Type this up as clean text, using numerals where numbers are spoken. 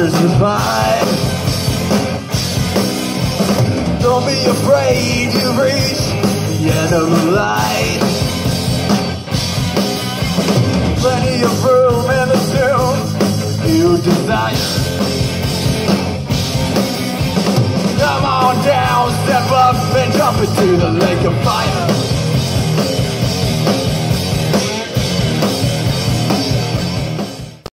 survive. Don't be afraid, you reach the end of the light. Plenty of room in the tune you desire. Come on down, step up and jump into the lake of fire.